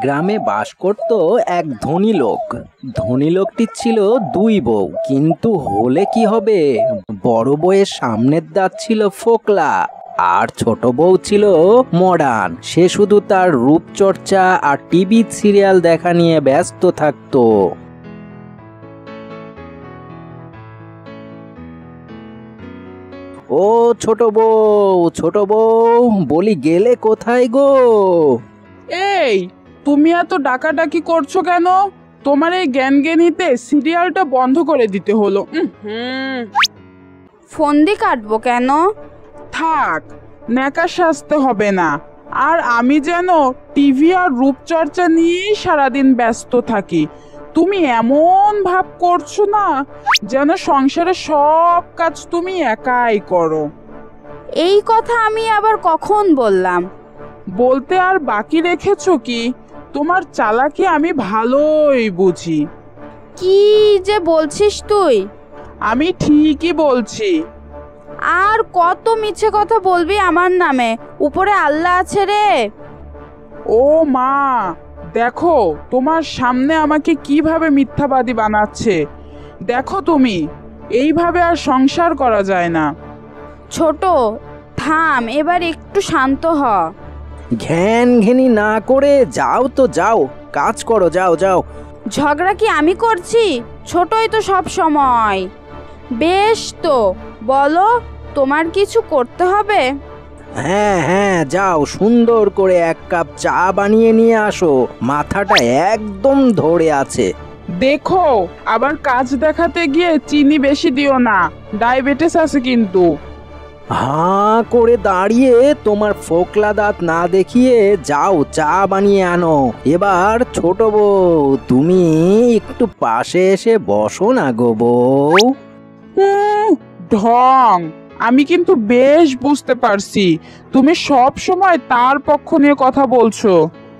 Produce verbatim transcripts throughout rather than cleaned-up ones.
গ্রামে বাস করত এক ধনী লোক। ধনী লোকটির ছিল দুই বউ, কিন্তু হলে কি হবে, বড় বউয়ের সামনের দাঁত ছিল ফোকলা আর ছোট বউ ছিল মডার্ন। সে শুধু তার রূপচর্চা আর টিভি সিরিয়াল দেখা নিয়ে ব্যস্ত থাকতো। ও ছোট বউ, ছোট বউ, বলি গেলে কোথায় গো? এই, তুমি এত ডাকাডাকি করছো কেন? তোমার এই জ্ঞান জ্ঞানীতে সিরিয়ালটা বন্ধ করে দিতে হলো। হুম ফোন দিয়ে কাটবো কেন? থাক, ন্যাকা সাজতে হবে না। আর আমি যেন টিভি আর রূপচর্চা নিয়েই সারাদিন ব্যস্ত থাকি। তুমি এমন ভাব করছো না যেন সংসারে সব কাজ তুমি একাই করো। এই কথা আমি আবার কখন বললাম? বলতে আর বাকি রেখেছো কি? তোমার চালাকি আমি ভালোই বুঝি। কি যে বলছিস তুই? আমি ঠিকই বলছি। আর কত মিছে কথা বলবি আমার নামে? উপরে আল্লাহ আছে রে। ও মা, দেখো তোমার সামনে আমাকে কিভাবে মিথ্যাবাদী বানাচ্ছে। দেখো তুমি, এইভাবে আর সংসার করা যায় না। ছোট, থাম, এবার একটু শান্ত হ। ঘ্যান ঘেনি না করে যাও তো যাও, কাজ করো, যাও যাও। ঝগড়া কি আমি করছি? ছোটই তো সব সময়। বেশ তো, বলো তোমার কিছু করতে হবে? হ্যাঁ হ্যাঁ, যাও, সুন্দর করে এক কাপ চা বানিয়ে নিয়ে আসো, মাথাটা একদম ধরে আছে। দেখো, আবার কাজ দেখাতে গিয়ে চিনি বেশি দিও না, ডায়াবেটিস আছে কিন্তু। হাঁ করে দাঁড়িয়ে তোমার ফোকলা দাঁত না দেখিয়ে যাও, চা বানিয়ে আনো। এবার ছোট বউ, তুমি একটু পাশে এসে বসো না গো বউ। হুম, ঢং। আমি কিন্তু বেশ বুঝতে পারছি তুমি সব সময় তার পক্ষ নিয়ে কথা বলছো।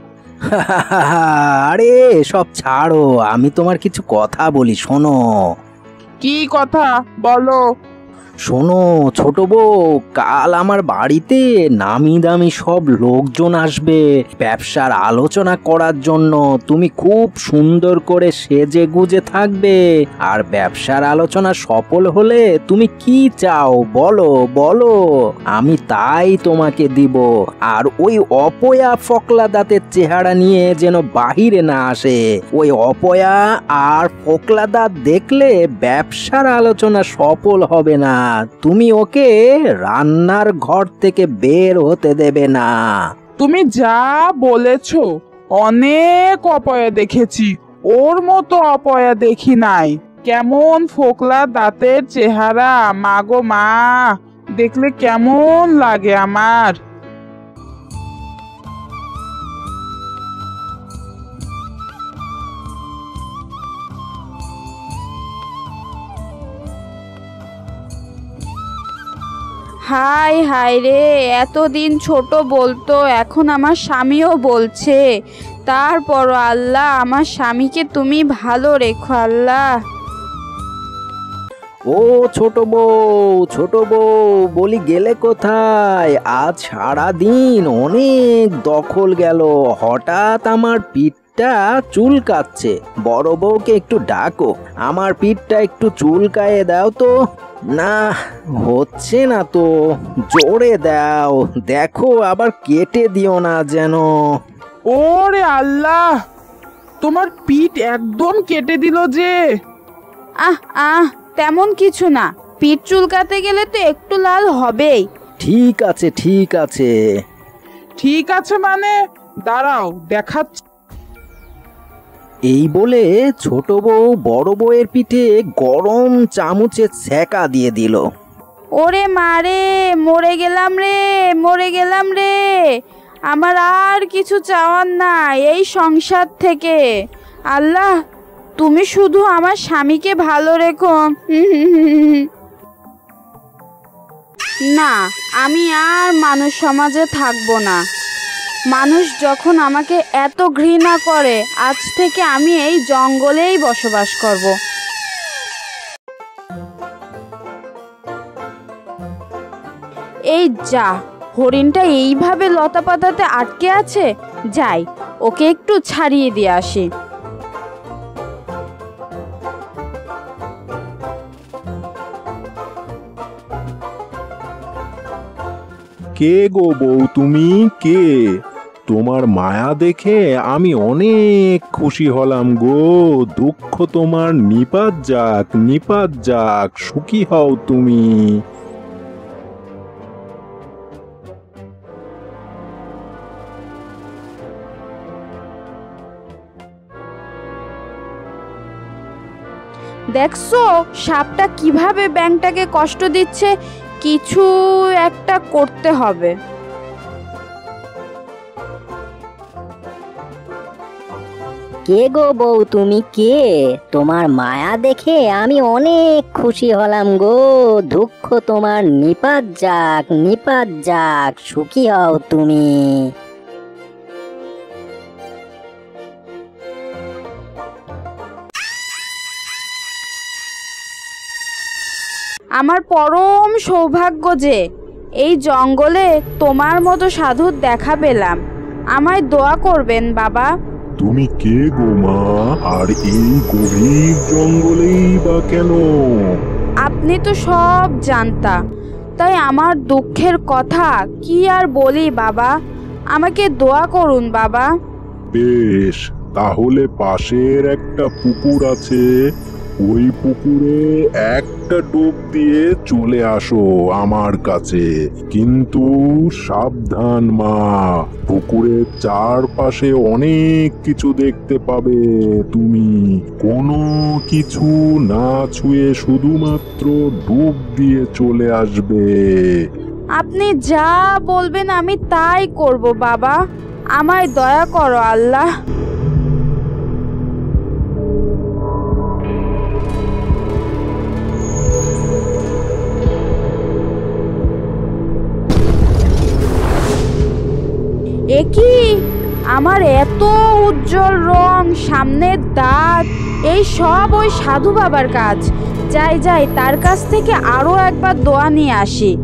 আরে সব ছাড়ো, আমি তোমার কিছু কথা বলি, শোনো। কি কথা বলো? শোনো ছোট বউ, কাল আমার বাড়িতে নামি দামি সব লোকজন আসবে ব্যবসার আলোচনা করার জন্য। তুমি খুব সুন্দর করে সেজে গুজে থাকবে, আর ব্যবসার আলোচনা সফল হলে তুমি কি চাও বলো বলো, আমি তাই তোমাকে দিব। আর ওই অপয়া ফোকলা দাঁতের চেহারা নিয়ে যেন বাহিরে না আসে। ওই অপয়া আর ফোকলা দাঁত দেখলে ব্যবসার আলোচনা সফল হবে না। তুমি ওকে রান্নার ঘর থেকে বের হতে দেবে না। তুমি যা বলেছো, অনেক অপয়া দেখেছি, ওর মতো অপয়া দেখি নাই। কেমন ফোকলা দাঁতের চেহারা, মাগো মা, দেখলে কেমন লাগে আমার। হাই হাই রে, এতদিন ছোট বলতো, এখন আমার স্বামীও বলছে। তারপরও আল্লাহ, আমার স্বামীকে তুমি ভালো রেখো আল্লাহ। ও ছোট বউ, ছোট বউ, বলি গেলে কোথায়? আজ সারা দিন অনেক দখল গেল, হঠাৎ আমার পিঠটা চুলকাচ্ছে। বড় বউকে একটু ডাকো, আমার পিঠটা একটু চুলকায়ে দাও তো। না, হচ্ছে না তো, জোরে দাও, দেখো আবার কেটে দিও না যেন। ওরে আল্লাহ, তোমার পিঠ একদম কেটে দিল যে। আহ আহ, তেমন কিছু না, পিঠ চুলকাতে গেলে তো একটু লাল হবেই। ঠিক আছে ঠিক আছে। ঠিক আছে মানে? দাঁড়াও, দেখাচ্ছি। এই বলে ছোট বউ বড় বউয়ের পিঠে গরম চামচে ছ্যাঁকা দিয়ে দিল। ওরে মারে, মরে গেলাম রে, মরে গেলাম রে। আমার আর কিছু চাওয়ার নাই এই সংসার থেকে। আল্লাহ, তুমি শুধু আমার স্বামীকে ভালো রেখো। না, আমি আর মানুষ সমাজে থাকবো না। মানুষ যখন আমাকে এত ঘৃণা করে, আজ থেকে আমি এই জঙ্গলেই বসবাস করব। এই যা, হরিণটা এইভাবে লতা পাতাতে আটকে আছে। যাই, ওকে একটু ছাড়িয়ে দিয়ে আসি। কে গো বউ, তুমি কে? তোমার মায়া দেখে আমি অনেক খুশি হলাম গো। দুঃখ তোমার নিপাত যাক, নিপাত যাক, সুখী হও তুমি। দেখছো সাপটা কিভাবে ব্যাঙটাকে কষ্ট দিচ্ছে? কিছু একটা করতে হবে। কে গো বউ, তুমি কে? তোমার মায়া দেখে আমি অনেক খুশি হলাম গো। দুঃখ তোমার নিপাত যাক, নিপাত যাক, সুখী হও তুমি। আমার পরম সৌভাগ্য যে এই জঙ্গলে তোমার মতো সাধুর দেখা পেলাম। আমায় দোয়া করবেন বাবা। তুমি কে গো মা, আর এই গভীর জঙ্গলেই বা কেন? আপনি তো সব জানতা, তাই আমার দুঃখের কথা কি আর বলি বাবা। আমাকে দোয়া করুন বাবা। বেশ, তাহলে পাশের একটা পুকুর আছে, ওই পুকুরে একটা ডুব দিয়ে চলে আসো আমার কাছে। কিন্তু সাবধান মা, পুকুরের চারপাশে অনেক কিছু দেখতে পাবে তুমি। কোনো কিছু না ছুঁয়ে শুধুমাত্র ডুব দিয়ে চলে আসবে। আপনি যা বলবেন আমি তাই করব বাবা। আমায় দয়া করো আল্লাহ। একি আমার এত উজ্জ্বল রং, সামনের দাঁত, এই সব ওই সাধু বাবার কাজ। যাই যাই তার কাছ থেকে আরো একবার দোয়া নিয়ে আসি।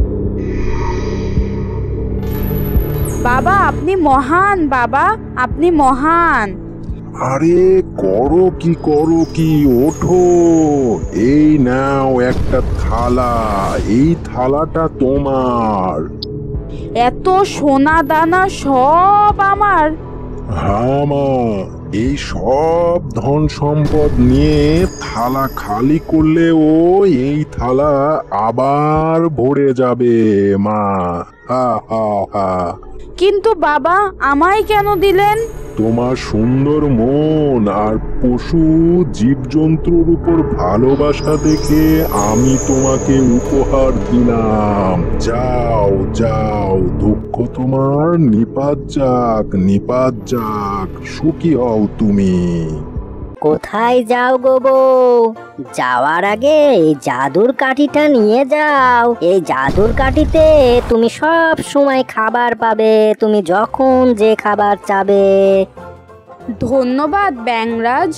বাবা আপনি মহান, বাবা আপনি মহান। আরে করো কি, করো কি, ওঠো। এই নাও একটা থালা, এই থালাটা তোমার। এত সোনা দানা সব আমার? হ্যাঁ মা, এই সব ধন সম্পদ নিয়ে থালা খালি করলেও এই থালা আবার ভরে যাবে মা। হা হা হা। কিন্তু বাবা আমায় কেন দিলেন? তোমার সুন্দর মন আর পশু জীবজন্তুর উপর ভালোবাসা দেখে আমি তোমাকে উপহার দিলাম। যাও যাও, দুঃখ তোমার নিপাত যাক, নিপাত যাক, সুখী হও তুমি। কোথায় যাও গো বউ? যাওয়ার আগে এই জাদুর কাঠিটা নিয়ে যাও। এই জাদুর কাঠিতে তুমি সব সময় খাবার পাবে, তুমি যখন যে খাবার চাবে। ধন্যবাদ ব্যাঙরাজ।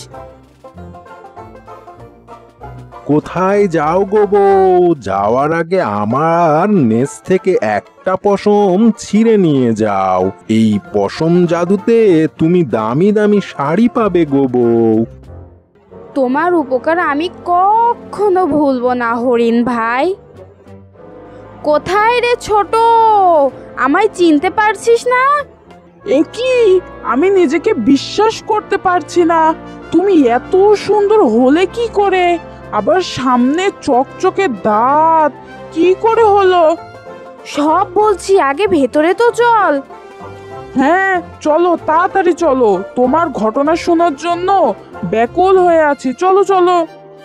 কোথায় যাও গো বউ? যাওয়ার আগে আমার নেস থেকে একটা পশম ছিঁড়ে নিয়ে যাও। এই পশম জাদুতে তুমি দামি দামি শাড়ি পাবে গো বউ। তোমার উপকার আমি কখনো ভুলবো না হরিণ ভাই। কোথায় রে ছোট, আমায় চিনতে পারছিস না? এ কি, আমি নিজেকে বিশ্বাস করতে পারছি না। তুমি এত সুন্দর হলে কি করে? আবার সামনে চকচকে দাঁত, কি করে হলো? সব বলছি, আগে ভেতরে তো চল। হ্যাঁ চলো, তাড়াতাড়ি চলো, তোমার ঘটনা শোনার জন্য ব্যাকুল হয়ে আছি। চলো চলো।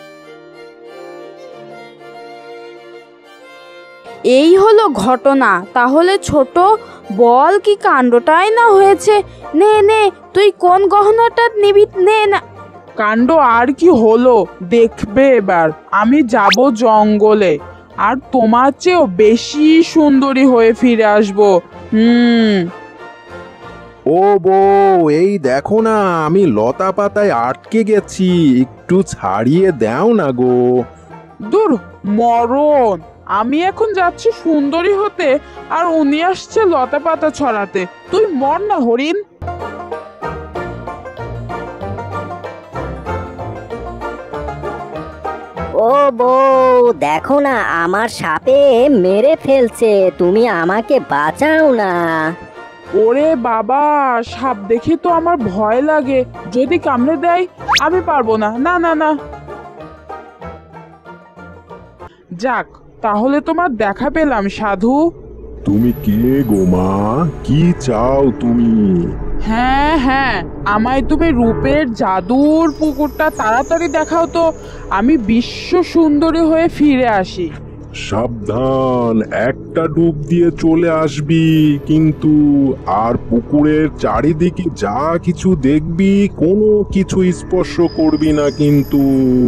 এই হলো ঘটনা। তাহলে ছোট বল কি কাণ্ডটাই না হয়েছে। নে নে, তুই কোন গহনাটা নিবি নে না। কাণ্ড আর কি হলো দেখবে এবার। আমি যাব জঙ্গলে, আর তোমার চেয়েও বেশি সুন্দরী হয়ে ফিরে আসবো। হুম। ও বউ, এই দেখো না, আমি লতা পাতায় আটকে গেছি, একটু ছাড়িয়ে দাও না গো। দূর মরণ, আমি এখন যাচ্ছি সুন্দরী হতে, আর উনি আসছে লতা পাতা ছড়াতে। তুই মর না হরিণ। বউ, দেখো না আমার সাপে মেরে ফেলছে, তুমি আমাকে বাঁচাও না। ওরে বাবা, সাপ দেখে তো আমার ভয় লাগে, যদি কামড়ে দেয় আমি পারবো না, না না না। যাক, তাহলে তোমার দেখা পেলাম সাধু। তুমি কে গো মা? কি চাও তুমি? হ্যাঁ হ্যাঁ, আমায় তুমি রূপের জাদুর পুকুরটা তাড়াতাড়ি দেখাও তো, আমি বিশ্ব সুন্দরী হয়ে ফিরে আসি। সাবধান, একটা ডুব দিয়ে চলে আসবি কিন্তু, আর পুকুরের চারিদিকে যা কিছু দেখবি কোনো কিছু স্পর্শ করবি না কিন্তু।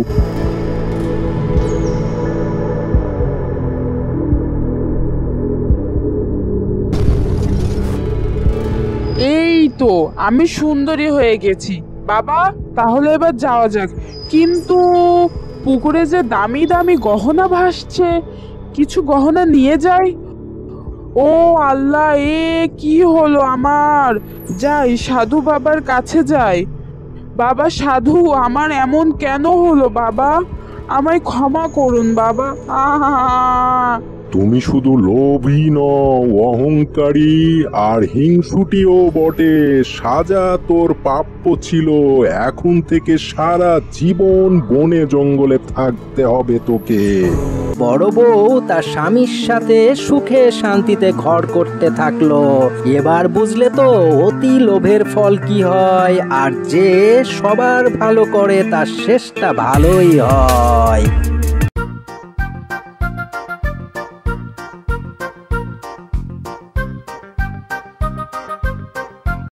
এই তো আমি সুন্দরী হয়ে গেছি বাবা, তাহলে এবার যাওয়া যাক। কিন্তু পুকুরে যে দামি দামি গহনা ভাসছে, কিছু গহনা নিয়ে যাই। ও আল্লাহ, এ কি হলো আমার! যাই সাধু বাবার কাছে যাই। বাবা সাধু, আমার এমন কেন হলো বাবা? আমায় ক্ষমা করুন বাবা। আহা, তুমি শুধু লোভী নও, অহংকারী আর হিংসুটিও বটে। সাজা তোর প্রাপ্য ছিল, এখন থেকে সারা জীবন বনে জঙ্গলে থাকতে হবে তোকে। বড় বউ তার স্বামীর সাথে সুখে শান্তিতে ঘর করতে থাকলো। এবার বুঝলে তো অতি লোভের ফল কি হয়, আর যে সবার ভালো করে তার শেষটা ভালোই হয়।